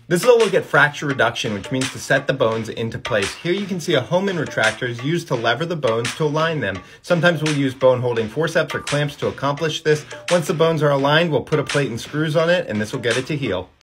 This is a look at fracture reduction, which means to set the bones into place. Here you can see a Homan retractor is used to lever the bones to align them. Sometimes we'll use bone holding forceps or clamps to accomplish this. Once the bones are aligned, we'll put a plate and screws on it, and this will get it to heal.